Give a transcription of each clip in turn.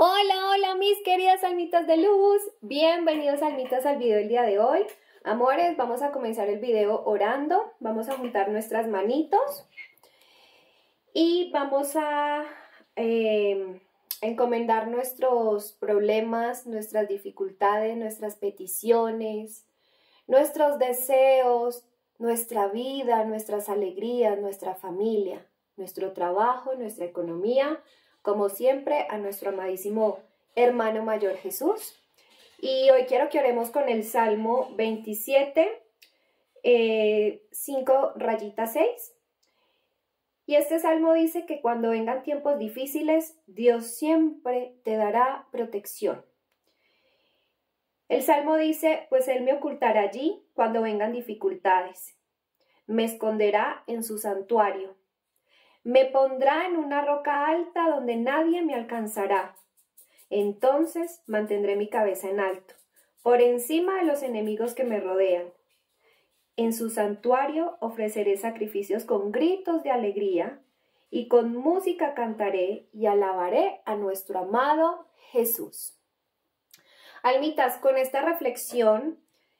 Hola, hola mis queridas almitas de luz, bienvenidos almitas al video del día de hoy. Amores, vamos a comenzar el video orando, vamos a juntar nuestras manitos y vamos a encomendar nuestros problemas, nuestras dificultades, nuestras peticiones, nuestros deseos, nuestra vida, nuestras alegrías, nuestra familia, nuestro trabajo, nuestra economía, como siempre, a nuestro amadísimo hermano mayor Jesús. Y hoy quiero que oremos con el Salmo 27, 5 rayitas 6. Y este salmo dice que cuando vengan tiempos difíciles, Dios siempre te dará protección. El salmo dice, pues Él me ocultará allí cuando vengan dificultades. Me esconderá en su santuario. Me pondrá en una roca alta donde nadie me alcanzará. Entonces mantendré mi cabeza en alto, por encima de los enemigos que me rodean. En su santuario ofreceré sacrificios con gritos de alegría y con música cantaré y alabaré a nuestro amado Jesús. Almitas, con esta reflexión,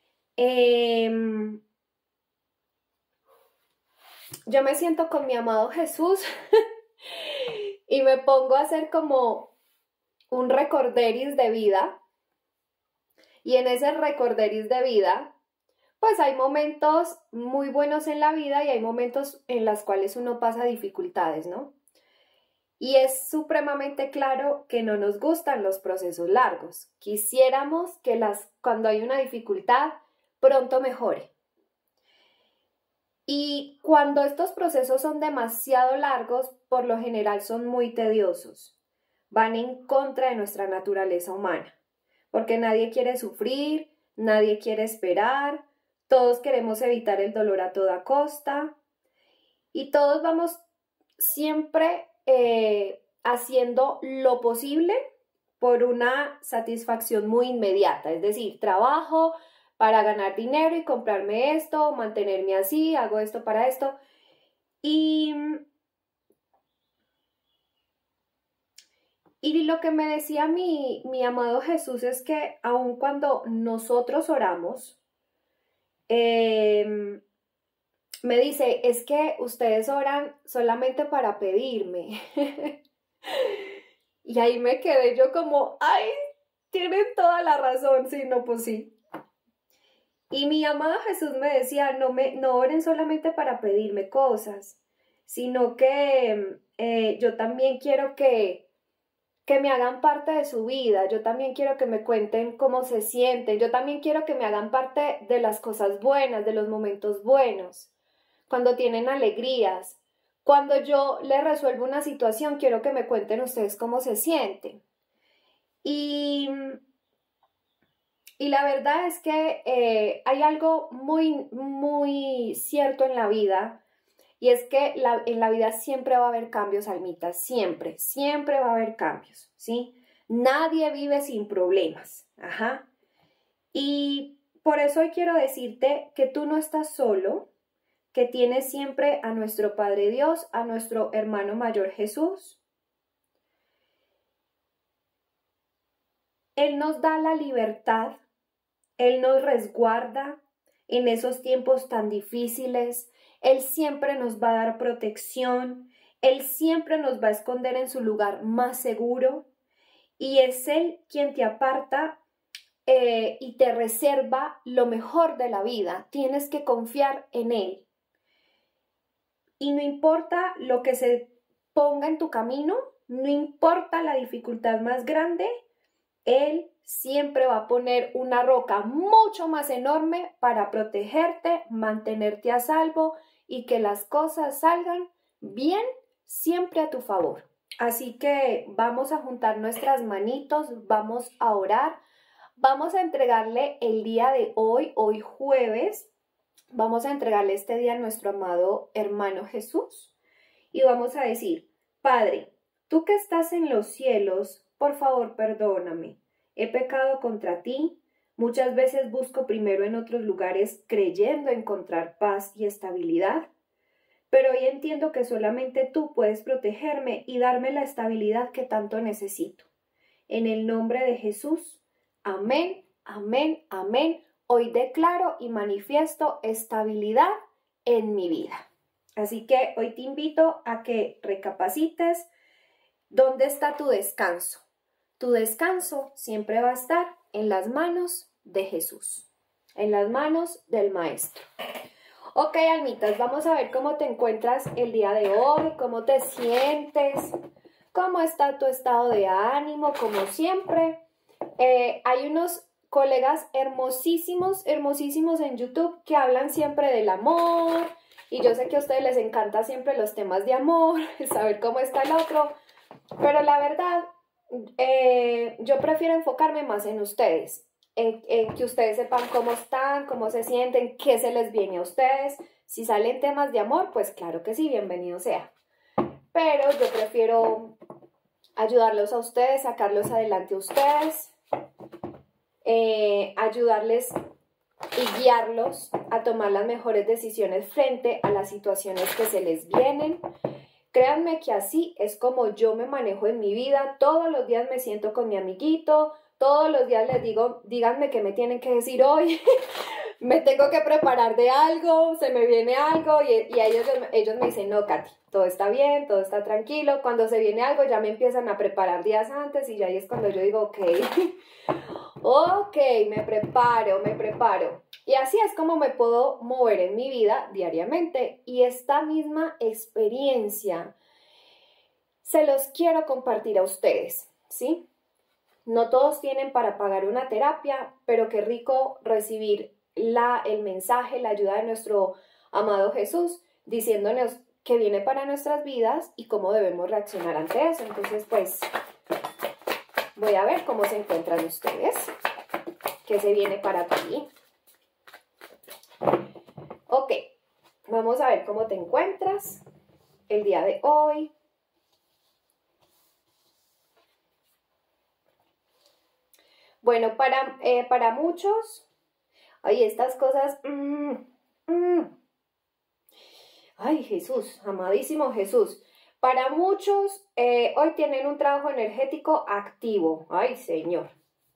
yo me siento con mi amado Jesús y me pongo a hacer como un recorderis de vida. Y en ese recorderis de vida, pues hay momentos muy buenos en la vida y hay momentos en los cuales uno pasa dificultades, ¿no? Y es supremamente claro que no nos gustan los procesos largos. Quisiéramos que cuando hay una dificultad, pronto mejore. Y cuando estos procesos son demasiado largos, por lo general son muy tediosos. Van en contra de nuestra naturaleza humana, porque nadie quiere sufrir, nadie quiere esperar, todos queremos evitar el dolor a toda costa y todos vamos siempre haciendo lo posible por una satisfacción muy inmediata, es decir, trabajo para ganar dinero y comprarme esto, mantenerme así, hago esto para esto. Y lo que me decía mi amado Jesús es que aun cuando nosotros oramos, me dice, es que ustedes oran solamente para pedirme. Y ahí me quedé yo como, ay, tienen toda la razón, sí, no, pues sí. Y mi amado Jesús me decía, no oren solamente para pedirme cosas, sino que yo también quiero que me hagan parte de su vida, yo también quiero que me cuenten cómo se sienten, yo también quiero que me hagan parte de las cosas buenas, de los momentos buenos, cuando tienen alegrías. Cuando yo les resuelvo una situación, quiero que me cuenten ustedes cómo se sienten. Y la verdad es que hay algo muy, muy cierto en la vida, y es que en la vida siempre va a haber cambios, almitas, siempre, siempre va a haber cambios, ¿sí? Nadie vive sin problemas, ajá. Y por eso hoy quiero decirte que tú no estás solo, que tienes siempre a nuestro Padre Dios, a nuestro hermano mayor Jesús. Él nos da la libertad, Él nos resguarda en esos tiempos tan difíciles. Él siempre nos va a dar protección, Él siempre nos va a esconder en su lugar más seguro y es Él quien te aparta y te reserva lo mejor de la vida. Tienes que confiar en Él. Y no importa lo que se ponga en tu camino, no importa la dificultad más grande, Él siempre va a poner una roca mucho más enorme para protegerte, mantenerte a salvo y que las cosas salgan bien siempre a tu favor. Así que vamos a juntar nuestras manitos, vamos a orar, vamos a entregarle el día de hoy jueves, vamos a entregarle este día a nuestro amado hermano Jesús y vamos a decir, Padre, tú que estás en los cielos, por favor perdóname. He pecado contra ti, muchas veces busco primero en otros lugares creyendo encontrar paz y estabilidad, pero hoy entiendo que solamente tú puedes protegerme y darme la estabilidad que tanto necesito. en el nombre de Jesús. Amén, amén, amén. Hoy declaro y manifiesto estabilidad en mi vida. Así que hoy te invito a que recapacites dónde está tu descanso. Tu descanso siempre va a estar en las manos de Jesús, en las manos del Maestro. Ok, almitas, vamos a ver cómo te encuentras el día de hoy, cómo te sientes, cómo está tu estado de ánimo, como siempre. Hay unos colegas hermosísimos, hermosísimos en YouTube que hablan siempre del amor, y yo sé que a ustedes les encanta siempre los temas de amor, saber cómo está el otro, pero la verdad, yo prefiero enfocarme más en ustedes. En que ustedes sepan cómo están, cómo se sienten, qué se les viene a ustedes. Si salen temas de amor, pues claro que sí, bienvenido sea. Pero yo prefiero ayudarlos a ustedes, sacarlos adelante a ustedes, ayudarles y guiarlos a tomar las mejores decisiones frente a las situaciones que se les vienen. Créanme que así es como yo me manejo en mi vida. Todos los días me siento con mi amiguito, todos los días les digo, díganme qué me tienen que decir hoy, me tengo que preparar de algo, se me viene algo, y ellos me dicen, no, Katy, todo está bien, todo está tranquilo. Cuando se viene algo ya me empiezan a preparar días antes y ya ahí es cuando yo digo, ok, ok, me preparo. Y así es como me puedo mover en mi vida diariamente, y esta misma experiencia se los quiero compartir a ustedes, ¿sí? No todos tienen para pagar una terapia, pero qué rico recibir el mensaje, la ayuda de nuestro amado Jesús, diciéndonos que viene para nuestras vidas y cómo debemos reaccionar ante eso. Entonces, pues, voy a ver cómo se encuentran ustedes, qué se viene para ti. Ok, vamos a ver cómo te encuentras el día de hoy. Bueno, para muchos, ay, estas cosas, ay, Jesús, amadísimo Jesús. Para muchos, hoy tienen un trabajo energético activo. Ay, Señor.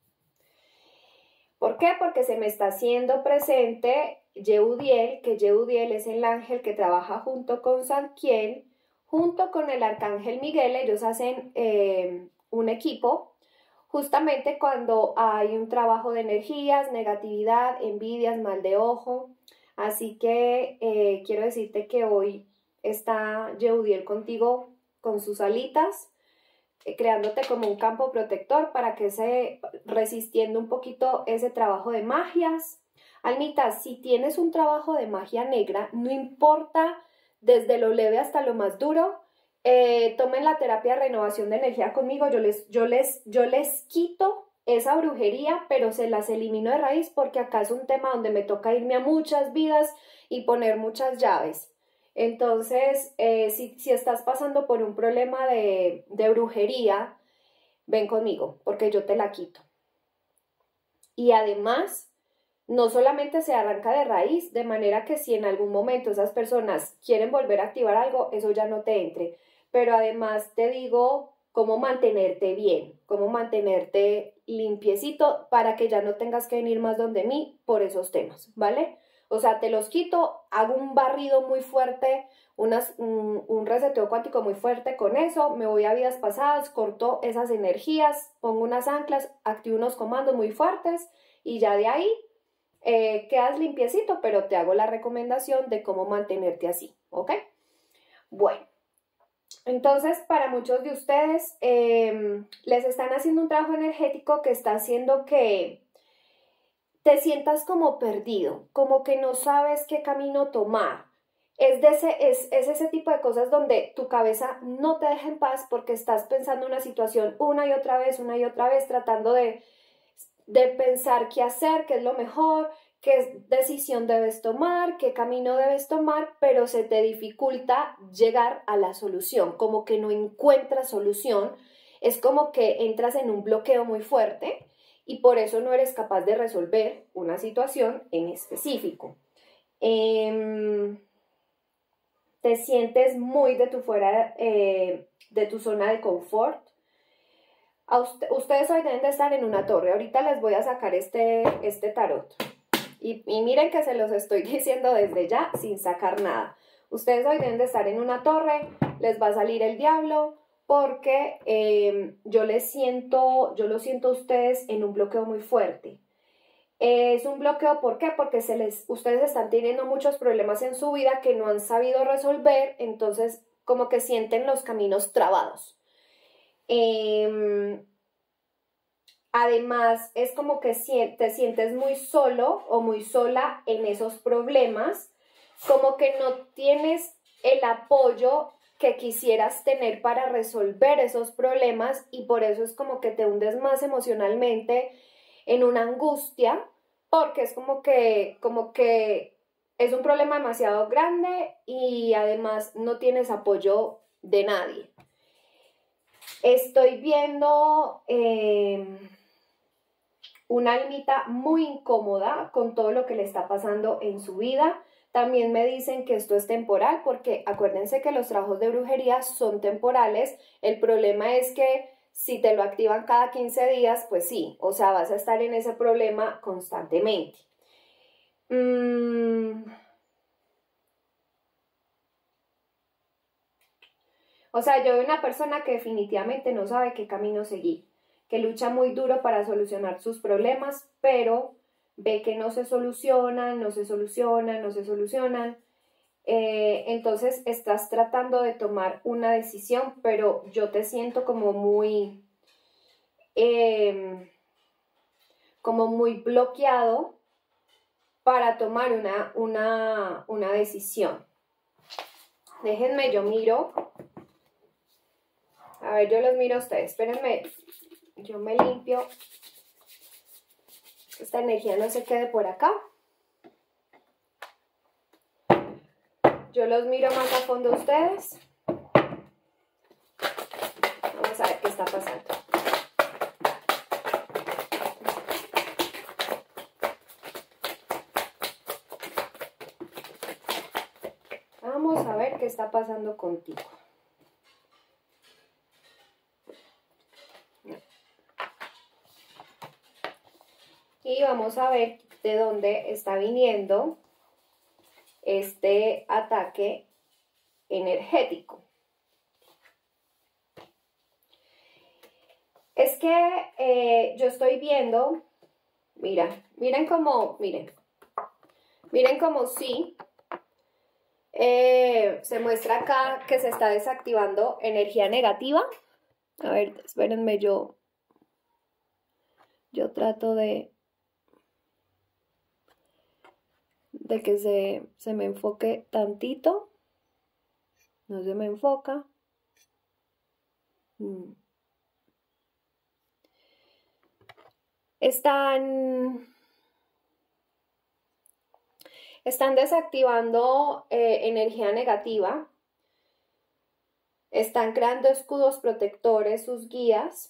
¿Por qué? Porque se me está haciendo presente Yehudiel, que Yehudiel es el ángel que trabaja junto con Zadkiel, junto con el arcángel Miguel. Ellos hacen un equipo. Justamente cuando hay un trabajo de energías, negatividad, envidias, mal de ojo. Así que quiero decirte que hoy está Yehudiel contigo con sus alitas, creándote como un campo protector para que resistiendo un poquito ese trabajo de magias. Almita, si tienes un trabajo de magia negra, no importa desde lo leve hasta lo más duro, tomen la terapia de renovación de energía conmigo. Yo les quito esa brujería, pero se las elimino de raíz, porque acá es un tema donde me toca irme a muchas vidas y poner muchas llaves. Entonces, si estás pasando por un problema de brujería, ven conmigo, porque yo te la quito. Y además, no solamente se arranca de raíz, de manera que si en algún momento esas personas quieren volver a activar algo, eso ya no te entre. Pero además te digo cómo mantenerte bien, cómo mantenerte limpiecito para que ya no tengas que venir más donde mí por esos temas, ¿vale? O sea, te los quito, hago un barrido muy fuerte, un reseteo cuántico muy fuerte con eso, me voy a vidas pasadas, corto esas energías, pongo unas anclas, activo unos comandos muy fuertes y ya de ahí quedas limpiecito, pero te hago la recomendación de cómo mantenerte así, ¿ok? Bueno, entonces para muchos de ustedes les están haciendo un trabajo energético que está haciendo que te sientas como perdido, como que no sabes qué camino tomar. Es ese tipo de cosas donde tu cabeza no te deja en paz porque estás pensando una situación una y otra vez, tratando de pensar qué hacer, qué es lo mejor, qué decisión debes tomar, qué camino debes tomar, pero se te dificulta llegar a la solución, como que no encuentras solución. Es como que entras en un bloqueo muy fuerte y por eso no eres capaz de resolver una situación en específico. Te sientes muy de tu zona de confort. Ustedes hoy deben de estar en una torre. Ahorita les voy a sacar este tarot. Y miren que se los estoy diciendo desde ya sin sacar nada. Ustedes hoy deben de estar en una torre, les va a salir el diablo porque yo lo siento a ustedes en un bloqueo muy fuerte. Es un bloqueo, ¿por qué? Porque ustedes están teniendo muchos problemas en su vida que no han sabido resolver, entonces como que sienten los caminos trabados. Además, es como que te sientes muy solo o muy sola en esos problemas, como que no tienes el apoyo que quisieras tener para resolver esos problemas y por eso es como que te hundes más emocionalmente en una angustia, porque es como que es un problema demasiado grande y además no tienes apoyo de nadie. Estoy viendo una almita muy incómoda con todo lo que le está pasando en su vida. También me dicen que esto es temporal porque acuérdense que los trabajos de brujería son temporales. El problema es que si te lo activan cada 15 días, pues sí, o sea, vas a estar en ese problema constantemente. O sea, yo veo una persona que definitivamente no sabe qué camino seguir, que lucha muy duro para solucionar sus problemas, pero ve que no se solucionan, no se solucionan, no se solucionan. Entonces estás tratando de tomar una decisión, pero yo te siento como muy bloqueado para tomar una decisión. Déjenme, yo miro. A ver, yo los miro a ustedes. Espérenme, yo me limpio. Esta energía no se quede por acá. Yo los miro más a fondo a ustedes. Vamos a ver qué está pasando. Vamos a ver qué está pasando contigo. Y vamos a ver de dónde está viniendo este ataque energético. Es que yo estoy viendo, miren como sí, se muestra acá que se está desactivando energía negativa. A ver, espérenme, yo trato de que se me enfoque tantito. No se me enfoca. Están desactivando energía negativa. Están creando escudos protectores, sus guías.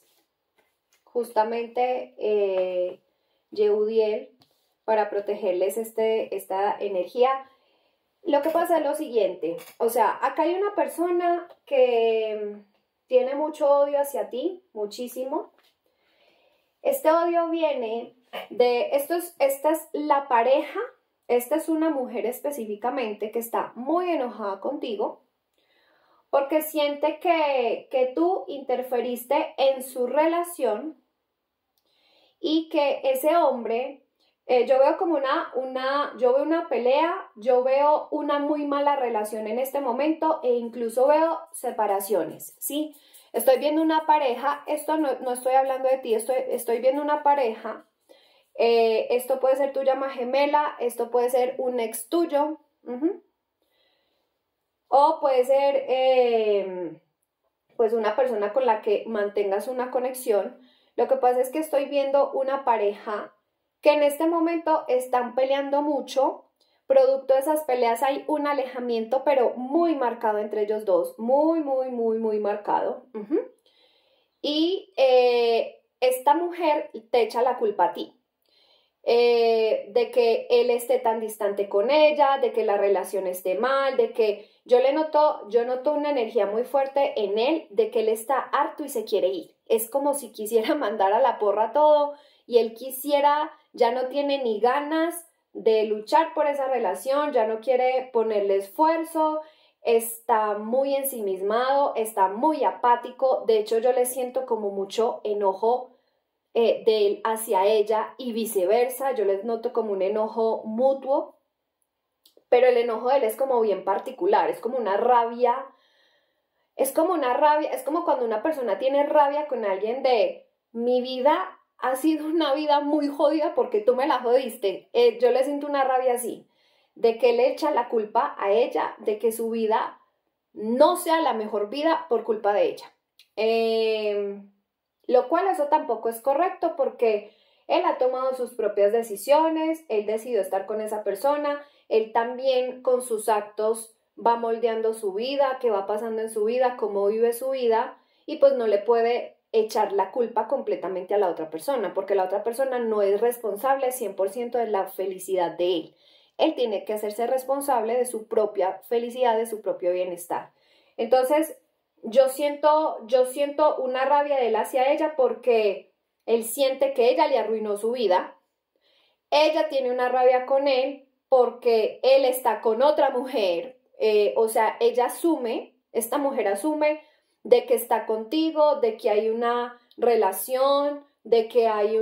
Justamente Yehudiel, para protegerles esta energía. Lo que pasa es lo siguiente, o sea, acá hay una persona que tiene mucho odio hacia ti, muchísimo. Este odio viene de, esta es la pareja, esta es una mujer específicamente que está muy enojada contigo porque siente que tú interferiste en su relación y que ese hombre... yo veo como yo veo una pelea, yo veo una muy mala relación en este momento e incluso veo separaciones, ¿sí? Estoy viendo una pareja, esto no estoy hablando de ti, estoy viendo una pareja, esto puede ser tu llama gemela, esto puede ser un ex tuyo, o puede ser pues una persona con la que mantengas una conexión. Lo que pasa es que estoy viendo una pareja que en este momento están peleando mucho. Producto de esas peleas hay un alejamiento, pero muy marcado entre ellos dos, muy marcado. Y esta mujer te echa la culpa a ti, de que él esté tan distante con ella, de que la relación esté mal, de que yo noto una energía muy fuerte en él, de que él está harto y se quiere ir. es como si quisiera mandar a la porra todo y él quisiera, ya no tiene ni ganas de luchar por esa relación, ya no quiere ponerle esfuerzo, está muy ensimismado, está muy apático. De hecho, yo le siento como mucho enojo de él hacia ella y viceversa. Yo les noto como un enojo mutuo, pero el enojo de él es como bien particular, es como una rabia, es como cuando una persona tiene rabia con alguien de mi vida ha sido una vida muy jodida porque tú me la jodiste. Yo le siento una rabia así, de que le echa la culpa a ella, de que su vida no sea la mejor vida por culpa de ella. Lo cual eso tampoco es correcto porque él ha tomado sus propias decisiones, él decidió estar con esa persona, él también con sus actos va moldeando su vida, qué va pasando en su vida, cómo vive su vida y pues no le puede echar la culpa completamente a la otra persona porque la otra persona no es responsable 100% de la felicidad de él. Él tiene que hacerse responsable de su propia felicidad, de su propio bienestar. Entonces, yo siento una rabia de él hacia ella porque él siente que ella le arruinó su vida. Ella tiene una rabia con él porque él está con otra mujer. O sea, esta mujer asume de que está contigo, de que hay una relación, de que hay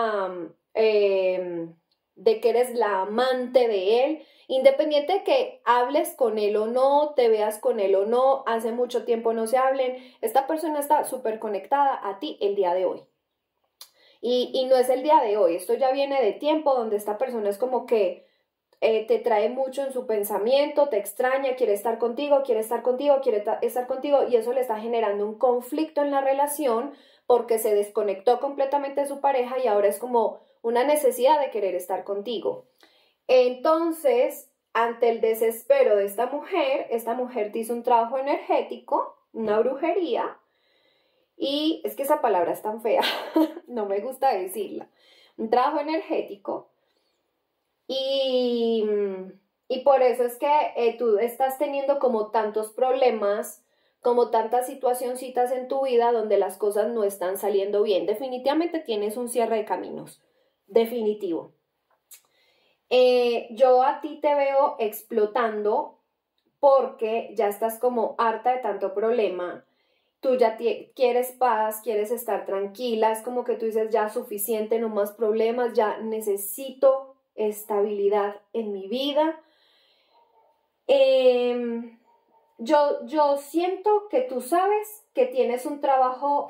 de que eres la amante de él, independiente de que hables con él o no, te veas con él o no, hace mucho tiempo no se hablen, esta persona está súper conectada a ti el día de hoy. Y no es el día de hoy, esto ya viene de tiempo donde esta persona es como que te trae mucho en su pensamiento, te extraña, quiere estar contigo, quiere estar contigo, quiere estar contigo y eso le está generando un conflicto en la relación porque se desconectó completamente de su pareja y ahora es como una necesidad de querer estar contigo. Entonces, ante el desespero de esta mujer te hizo un trabajo energético, una brujería, y es que esa palabra es tan fea, no me gusta decirla, un trabajo energético. Y, y por eso es que tú estás teniendo como tantos problemas, como tantas situacioncitas en tu vida donde las cosas no están saliendo bien. Definitivamente tienes un cierre de caminos, definitivo. Yo a ti te veo explotando porque ya estás como harta de tanto problema. Tú ya quieres paz, quieres estar tranquila, es como que tú dices ya suficiente, no más problemas, ya necesito estabilidad en mi vida. Yo siento que tú sabes que tienes un trabajo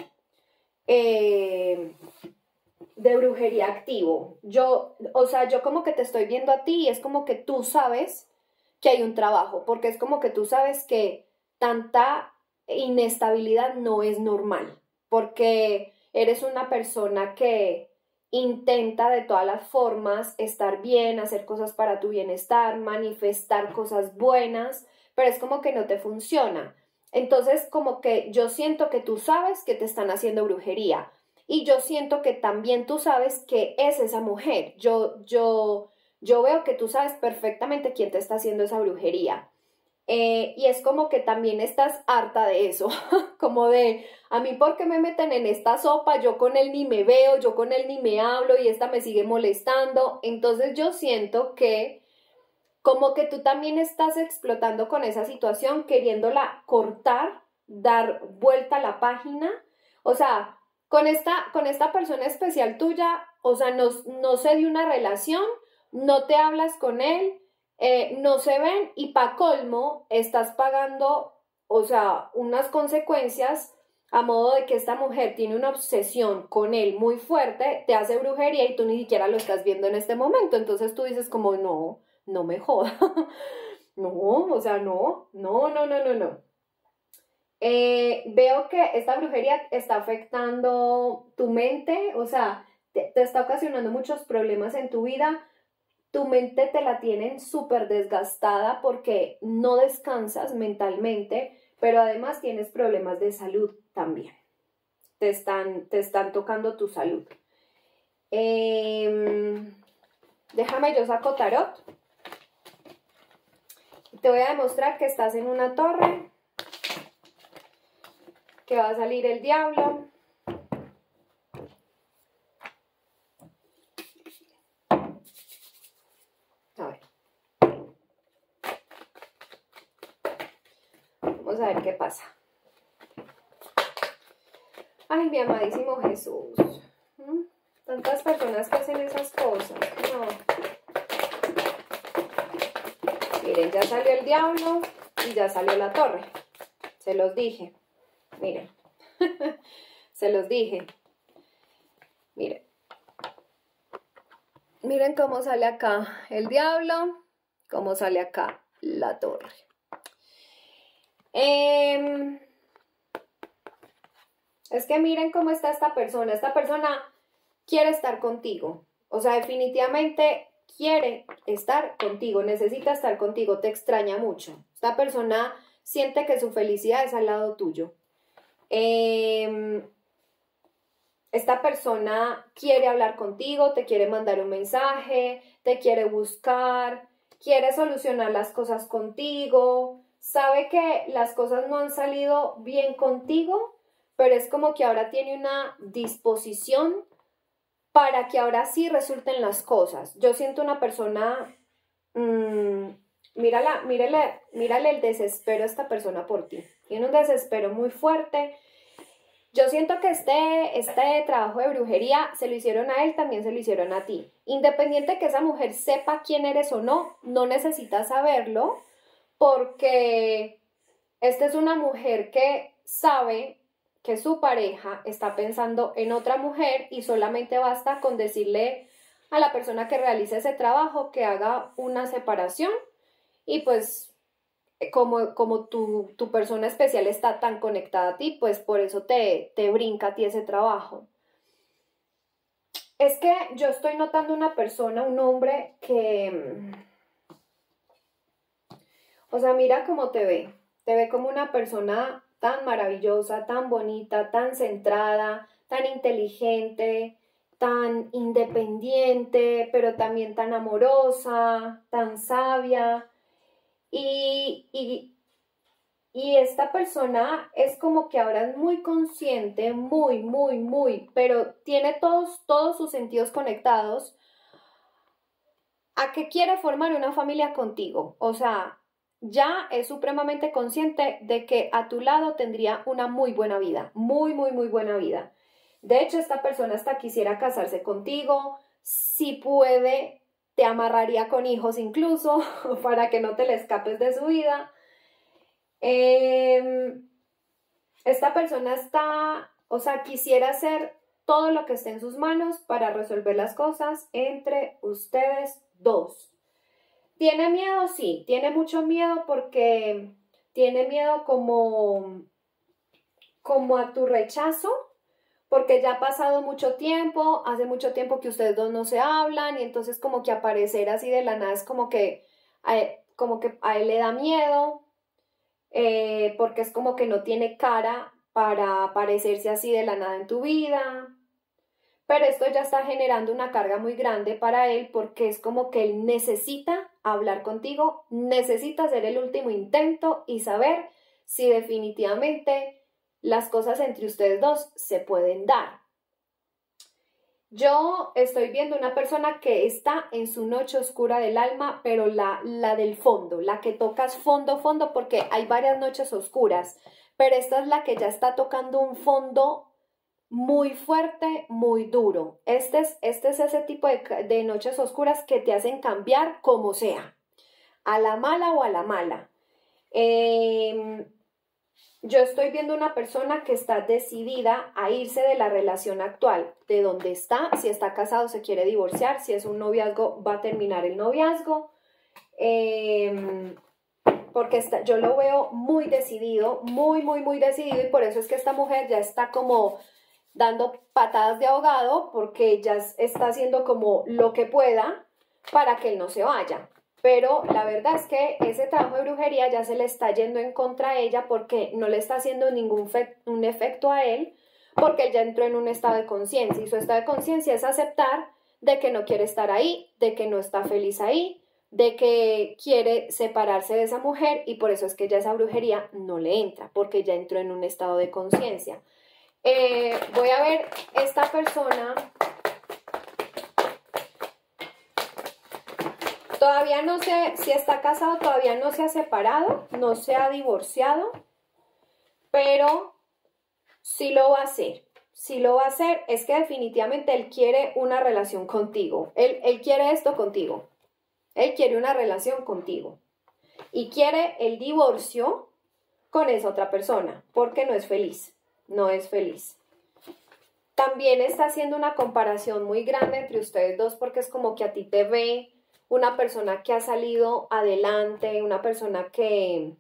de brujería activo. O sea, yo como que te estoy viendo a ti y es como que tú sabes que hay un trabajo, porque es como que tú sabes que tanta inestabilidad no es normal, porque eres una persona que intenta de todas las formas estar bien, hacer cosas para tu bienestar, manifestar cosas buenas, pero es como que no te funciona. Entonces, como que yo siento que tú sabes que te están haciendo brujería y yo siento que también tú sabes que es esa mujer. Yo veo que tú sabes perfectamente quién te está haciendo esa brujería. Y es como que también estás harta de eso, como de, a mí por qué me meten en esta sopa, yo con él ni me veo, yo con él ni me hablo y esta me sigue molestando. Entonces yo siento que como que tú también estás explotando con esa situación, queriéndola cortar, dar vuelta a la página. O sea, con esta persona especial tuya, o sea, no se dio una relación, no te hablas con él, no se ven y pa' colmo estás pagando, o sea, unas consecuencias a modo de que esta mujer tiene una obsesión con él muy fuerte, te hace brujería y tú ni siquiera lo estás viendo en este momento. Entonces tú dices como, no me joda. No, o sea, no. Veo que esta brujería está afectando tu mente, o sea, te está ocasionando muchos problemas en tu vida. Tu mente te la tienen súper desgastada porque no descansas mentalmente, pero además tienes problemas de salud también. Te están tocando tu salud. Déjame, yo saco tarot. Te voy a demostrar que estás en una torre, que va a salir el diablo, Vamos a ver qué pasa. Ay, mi amadísimo Jesús. Tantas personas que hacen esas cosas. No. Miren, ya salió el diablo y ya salió la torre. Se los dije. Miren. Se los dije. Miren. Miren cómo sale acá el diablo, cómo sale acá la torre. Es que miren cómo está esta persona. Esta persona quiere estar contigo. O sea, definitivamente quiere estar contigo, necesita estar contigo, te extraña mucho. Esta persona siente que su felicidad es al lado tuyo. Esta persona quiere hablar contigo, te quiere mandar un mensaje, te quiere buscar, quiere solucionar las cosas contigo, sabe que las cosas no han salido bien contigo, pero es como que ahora tiene una disposición para que ahora sí resulten las cosas. Yo siento una persona, mírale el desespero a esta persona por ti. Tiene un desespero muy fuerte. Yo siento que este trabajo de brujería se lo hicieron a él, también se lo hicieron a ti. Independiente que esa mujer sepa quién eres o no, no necesitas saberlo, porque esta es una mujer que sabe que su pareja está pensando en otra mujer y solamente basta con decirle a la persona que realice ese trabajo que haga una separación y pues como tu persona especial está tan conectada a ti, pues por eso te brinca a ti ese trabajo. Es que yo estoy notando una persona, un hombre que, o sea, mira cómo te ve como una persona tan maravillosa, tan bonita, tan centrada, tan inteligente, tan independiente, pero también tan amorosa, tan sabia. Y esta persona es como que ahora es muy consciente, pero tiene todos sus sentidos conectados a que quiere formar una familia contigo. O sea, ya es supremamente consciente de que a tu lado tendría una muy buena vida, muy buena vida. De hecho, esta persona hasta quisiera casarse contigo, si puede, te amarraría con hijos incluso, para que no te le escapes de su vida. Esta persona quisiera hacer todo lo que esté en sus manos para resolver las cosas entre ustedes dos. ¿Tiene miedo? Sí, tiene mucho miedo porque tiene miedo como a tu rechazo, porque ya ha pasado mucho tiempo, hace mucho tiempo que ustedes dos no se hablan y entonces como que aparecer así de la nada es como que a él le da miedo, porque es como que no tiene cara para aparecerse así de la nada en tu vida. Pero esto ya está generando una carga muy grande para él porque es como que él necesita hablar contigo, necesita hacer el último intento y saber si definitivamente las cosas entre ustedes dos se pueden dar. Yo estoy viendo una persona que está en su noche oscura del alma, pero la del fondo, la que tocas fondo, porque hay varias noches oscuras, pero esta es la que ya está tocando un fondo muy fuerte, muy duro. Este es ese tipo de noches oscuras que te hacen cambiar como sea, a la mala o a la mala. Yo estoy viendo una persona que está decidida a irse de la relación actual, de donde está. Si está casado se quiere divorciar, si es un noviazgo va a terminar el noviazgo, porque yo lo veo muy decidido, muy decidido, y por eso es que esta mujer ya está como dando patadas de ahogado porque ella está haciendo como lo que pueda para que él no se vaya. Pero la verdad es que ese trabajo de brujería ya se le está yendo en contra a ella porque no le está haciendo un efecto a él, porque él ya entró en un estado de conciencia y su estado de conciencia es aceptar de que no quiere estar ahí, de que no está feliz ahí, de que quiere separarse de esa mujer y por eso es que ya esa brujería no le entra, porque ya entró en un estado de conciencia. Voy a ver esta persona. Todavía no sé si está casado, todavía no se ha separado, no se ha divorciado. pero sí lo va a hacer. Si lo va a hacer, es que definitivamente él quiere una relación contigo. Él quiere esto contigo. Él quiere una relación contigo. Y quiere el divorcio con esa otra persona, porque no es feliz. No es feliz. También está haciendo una comparación muy grande entre ustedes dos, porque es como que a ti te ve una persona que ha salido adelante, una persona que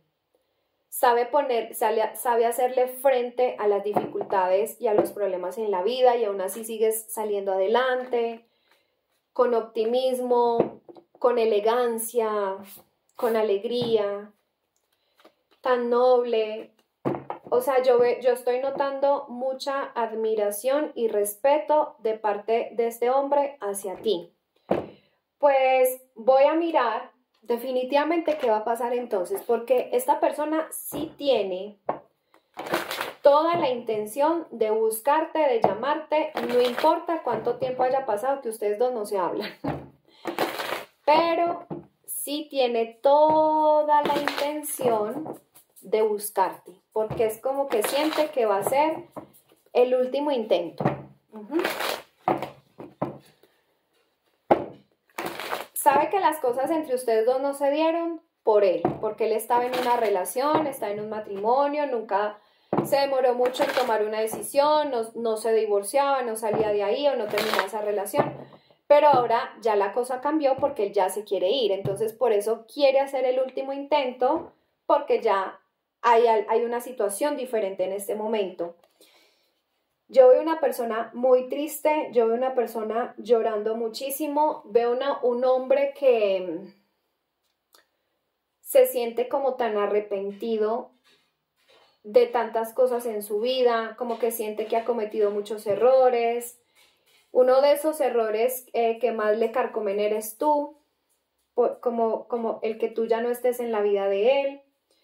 sabe hacerle frente a las dificultades y a los problemas en la vida, y aún así sigues saliendo adelante, con optimismo, con elegancia, con alegría, tan noble. O sea, yo estoy notando mucha admiración y respeto de parte de este hombre hacia ti. Pues voy a mirar definitivamente qué va a pasar entonces, porque esta persona sí tiene toda la intención de buscarte, de llamarte, no importa cuánto tiempo haya pasado que ustedes dos no se hablan, pero sí tiene toda la intención de buscarte, porque es como que siente que va a ser el último intento. Sabe que las cosas entre ustedes dos no se dieron por él, porque él estaba en una relación, estaba en un matrimonio, nunca se demoró mucho en tomar una decisión, no se divorciaba, no salía de ahí o no terminaba esa relación, pero ahora ya la cosa cambió porque él ya se quiere ir, entonces por eso quiere hacer el último intento, porque ya hay una situación diferente en este momento. Yo veo una persona muy triste, yo veo una persona llorando muchísimo, veo un hombre que se siente como tan arrepentido de tantas cosas en su vida, como que siente que ha cometido muchos errores. Uno de esos errores que más le carcomen eres tú, como el que tú ya no estés en la vida de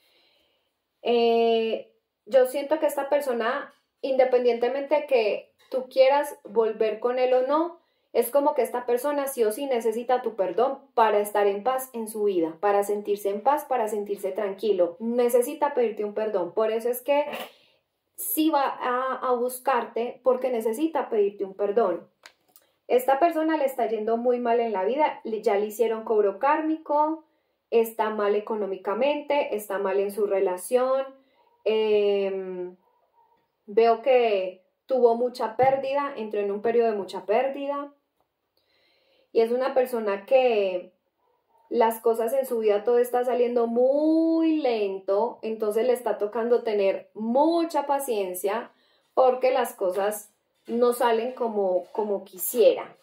él. Yo siento que esta persona, independientemente de que tú quieras volver con él o no, es como que esta persona sí o sí necesita tu perdón para estar en paz en su vida, para sentirse en paz, para sentirse tranquilo. Necesita pedirte un perdón. Por eso es que sí va a buscarte, porque necesita pedirte un perdón. Esta persona le está yendo muy mal en la vida, ya le hicieron cobro kármico, está mal económicamente, está mal en su relación. Veo que tuvo mucha pérdida, entró en un periodo de mucha pérdida. Y es una persona que las cosas en su vida todo está saliendo muy lento, entonces le está tocando tener mucha paciencia porque las cosas no salen como quisiera.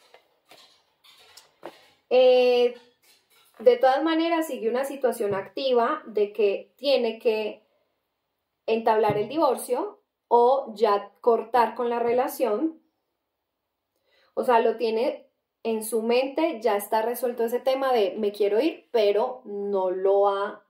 De todas maneras, sigue una situación activa de que tiene que entablar el divorcio o ya cortar con la relación. O sea, lo tiene en su mente, ya está resuelto ese tema de me quiero ir, pero no lo ha,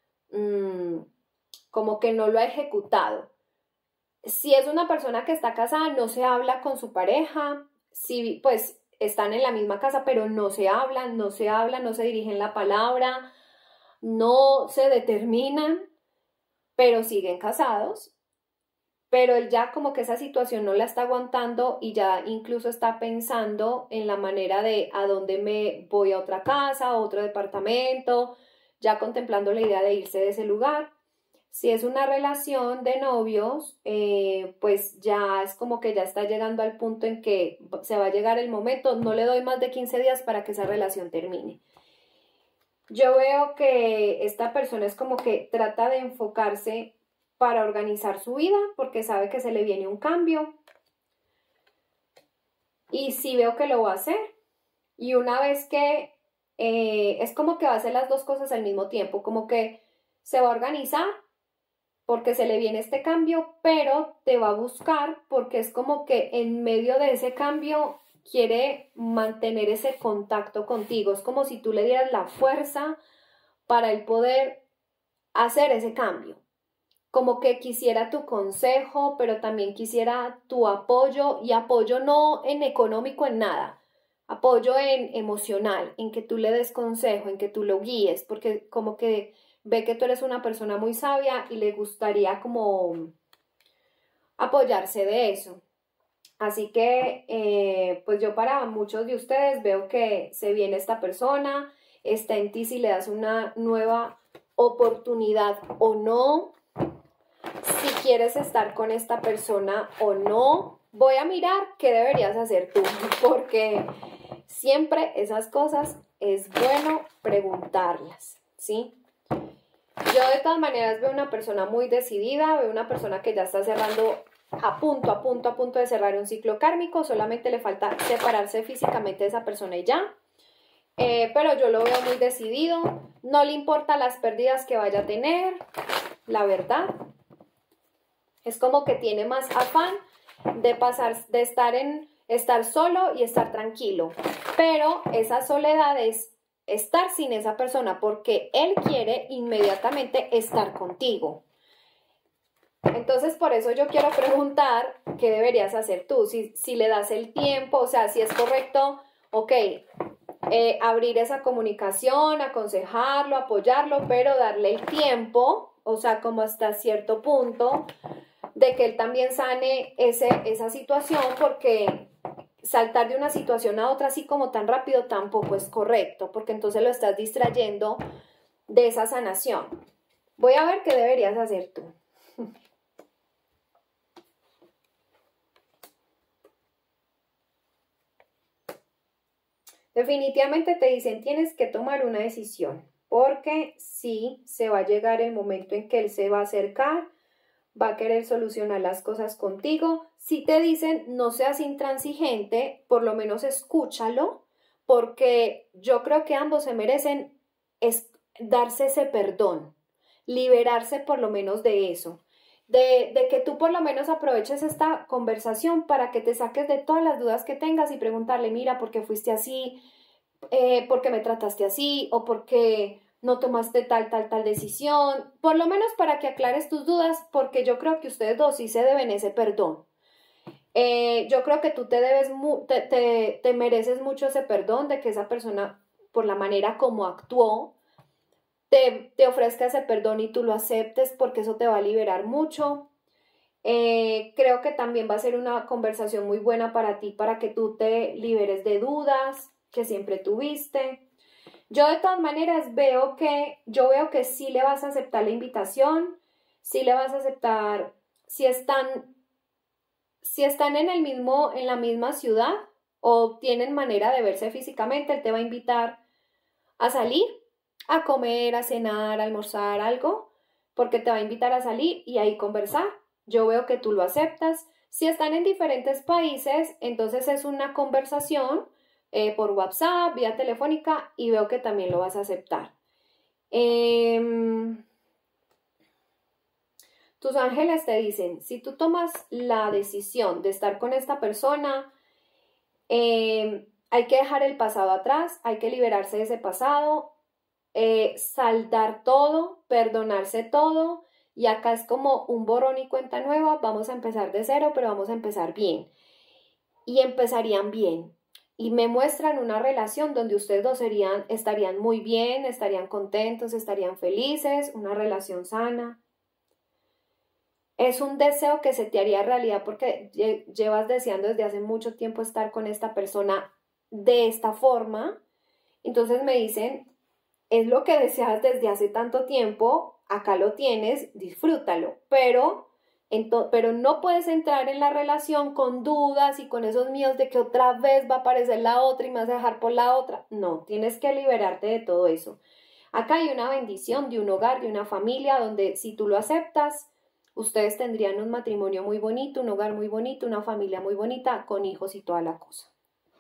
como que no lo ha ejecutado. Si es una persona que está casada, no se habla con su pareja, si pues están en la misma casa, pero no se hablan, no se dirigen la palabra, no se determinan, pero siguen casados. Pero él ya como que esa situación no la está aguantando y ya incluso está pensando en la manera de a dónde me voy, a otra casa, a otro departamento, ya contemplando la idea de irse de ese lugar. Si es una relación de novios, pues ya es como que ya está llegando al punto en que se va a llegar el momento, no le doy más de 15 días para que esa relación termine. Yo veo que esta persona es como que trata de enfocarse para organizar su vida, porque sabe que se le viene un cambio. Y sí veo que lo va a hacer. Y una vez que es como que va a hacer las dos cosas al mismo tiempo, como que se va a organizar porque se le viene este cambio, pero te va a buscar porque es como que en medio de ese cambio quiere mantener ese contacto contigo. Es como si tú le dieras la fuerza para el poder hacer ese cambio. Como que quisiera tu consejo, pero también quisiera tu apoyo, y apoyo no en económico, en nada, apoyo en emocional, en que tú le des consejo, en que tú lo guíes, porque como que ve que tú eres una persona muy sabia y le gustaría como apoyarse de eso. Así que, pues yo para muchos de ustedes veo que se viene esta persona, está en ti si le das una nueva oportunidad o no, si quieres estar con esta persona o no. Voy a mirar qué deberías hacer tú, porque siempre esas cosas es bueno preguntarlas, ¿sí? Yo de todas maneras veo una persona muy decidida, veo una persona que ya está cerrando a punto de cerrar un ciclo kármico, solamente le falta separarse físicamente de esa persona y ya. Pero yo lo veo muy decidido, no le importa las pérdidas que vaya a tener, la verdad. Es como que tiene más afán de pasar, de estar solo y estar tranquilo. Pero esa soledad es estar sin esa persona porque él quiere inmediatamente estar contigo. Entonces, por eso yo quiero preguntar qué deberías hacer tú, si le das el tiempo, o sea, si es correcto, ok, abrir esa comunicación, aconsejarlo, apoyarlo, pero darle el tiempo, o sea, como hasta cierto punto, de que él también sane esa situación, porque saltar de una situación a otra así como tan rápido tampoco es correcto, porque entonces lo estás distrayendo de esa sanación. Voy a ver qué deberías hacer tú. Definitivamente te dicen, tienes que tomar una decisión, porque sí, se va a llegar el momento en que él se va a acercar, va a querer solucionar las cosas contigo. Si te dicen, no seas intransigente, por lo menos escúchalo, porque yo creo que ambos se merecen darse ese perdón, liberarse por lo menos de eso. De que tú por lo menos aproveches esta conversación para que te saques de todas las dudas que tengas y preguntarle, mira, ¿por qué fuiste así? ¿Por qué me trataste así? ¿O por qué no tomaste tal decisión? Por lo menos para que aclares tus dudas, porque yo creo que ustedes dos sí se deben ese perdón. Yo creo que tú te mereces mucho ese perdón de que esa persona, por la manera como actuó, te ofrezca ese perdón y tú lo aceptes, porque eso te va a liberar mucho. Creo que también va a ser una conversación muy buena para ti, para que tú te liberes de dudas que siempre tuviste. Yo de todas maneras veo que sí le vas a aceptar la invitación, sí le vas a aceptar, si están en la misma ciudad o tienen manera de verse físicamente, él te va a invitar a salir, a comer, a cenar, a almorzar, algo, porque te va a invitar a salir y ahí conversar. Yo veo que tú lo aceptas. Si están en diferentes países, entonces es una conversación por WhatsApp, vía telefónica, y veo que también lo vas a aceptar. Tus ángeles te dicen, si tú tomas la decisión de estar con esta persona, hay que dejar el pasado atrás, hay que liberarse de ese pasado, saldar todo, perdonarse todo, y acá es como un borrón y cuenta nueva. Vamos a empezar de cero, pero vamos a empezar bien, y empezarían bien, y me muestran una relación donde ustedes dos estarían muy bien, estarían contentos, estarían felices, una relación sana. Es un deseo que se te haría realidad porque llevas deseando desde hace mucho tiempo estar con esta persona de esta forma. Entonces me dicen, es lo que deseas desde hace tanto tiempo, acá lo tienes, disfrútalo, pero no puedes entrar en la relación con dudas y con esos miedos de que otra vez va a aparecer la otra y me vas a dejar por la otra. No, tienes que liberarte de todo eso. Acá hay una bendición de un hogar, de una familia, donde si tú lo aceptas, ustedes tendrían un matrimonio muy bonito, un hogar muy bonito, una familia muy bonita, con hijos y toda la cosa.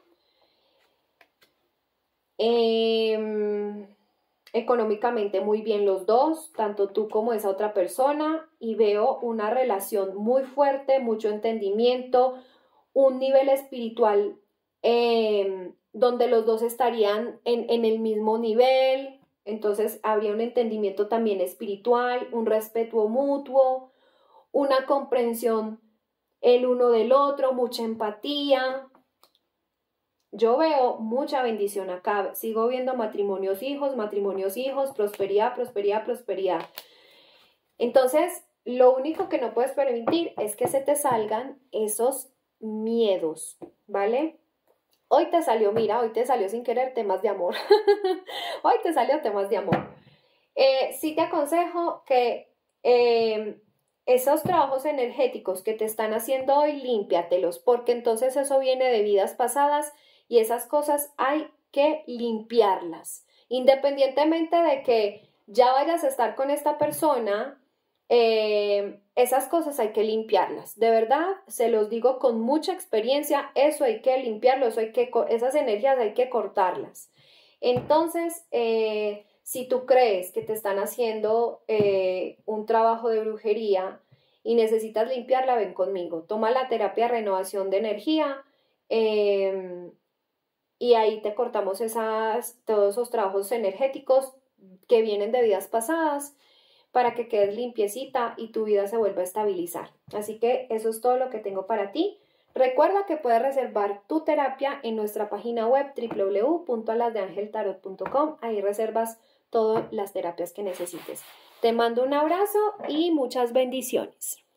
Económicamente muy bien los dos, tanto tú como esa otra persona, y veo una relación muy fuerte, mucho entendimiento, un nivel espiritual donde los dos estarían en el mismo nivel. Entonces habría un entendimiento también espiritual, un respeto mutuo, una comprensión el uno del otro, mucha empatía. Yo veo mucha bendición acá, sigo viendo matrimonios, hijos, prosperidad, prosperidad, prosperidad. Entonces, lo único que no puedes permitir es que se te salgan esos miedos, ¿vale? Hoy te salió, mira, hoy te salió sin querer temas de amor. Hoy te salió temas de amor. Sí te aconsejo que esos trabajos energéticos que te están haciendo hoy, límpiatelos, porque entonces eso viene de vidas pasadas y esas cosas hay que limpiarlas. Independientemente de que ya vayas a estar con esta persona, esas cosas hay que limpiarlas. De verdad, se los digo con mucha experiencia, eso hay que limpiarlo, esas energías hay que cortarlas. Entonces, si tú crees que te están haciendo un trabajo de brujería y necesitas limpiarla, ven conmigo. Toma la terapia de renovación de energía y ahí te cortamos todos esos trabajos energéticos que vienen de vidas pasadas para que quedes limpiecita y tu vida se vuelva a estabilizar. Así que eso es todo lo que tengo para ti. Recuerda que puedes reservar tu terapia en nuestra página web www.alasdeangeltarot.com. Ahí reservas todas las terapias que necesites. Te mando un abrazo y muchas bendiciones.